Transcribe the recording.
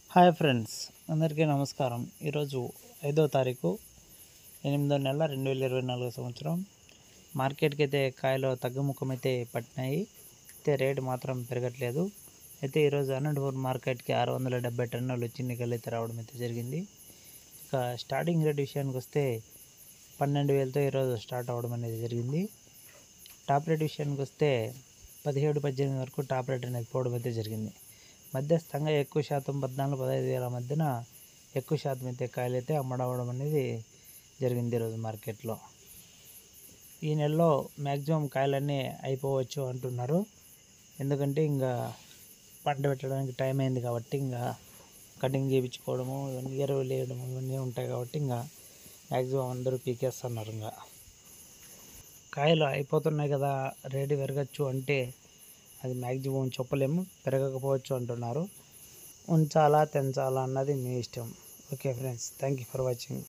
Hi friends, అందరికీ నమస్కారం. ఈరోజు 5వ తారీఖు 8వ నెల 2024 సంవత్సరం. మార్కెట్కి అయితే కాయలు తగ్గుముఖం అయితే పట్టినాయి. అయితే రేటు మాత్రం పెరగట్లేదు. అయితే ఈరోజు అనంతపూర్ మార్కెట్కి 670 టన్నులు చిన్నికలు అయితే రావడం అయితే జరిగింది. ఇక స్టార్టింగ్ రేట్ విషయానికి వస్తే 12,000తో ఈరోజు స్టార్ట్ అవ్వడం అనేది జరిగింది. టాప్ రేట్ విషయానికి వస్తే 17-18 వరకు టాప్ రేట్ అనేది పోవడం అయితే జరిగింది. మధ్యస్థంగా ఎక్కువ శాతం 14-15 వేల మధ్యన ఎక్కువ శాతం అయితే కాయలు అయితే అమ్మడవడం అనేది జరిగింది ఈరోజు మార్కెట్లో. ఈ నెలలో మ్యాక్సిమం కాయలన్నీ అయిపోవచ్చు అంటున్నారు. ఎందుకంటే ఇంకా పంట పెట్టడానికి టైం అయింది కాబట్టి ఇంకా కటింగ్ చేయించుకోవడము, ఇవన్నీ ఎరువులు వేయడము ఇవన్నీ ఉంటాయి కాబట్టి ఇంకా మ్యాక్సిమం అందరూ పీకేస్తున్నారు. ఇంకా కాయలు అయిపోతున్నాయి కదా, రేటు పెరగచ్చు అంటే అది మ్యాక్సిమం చెప్పలేము, పెరగకపోవచ్చు అంటున్నారు. ఉంచాలా తెంచాలా అన్నది మీ ఇష్టం. Okay friends, thank you for watching.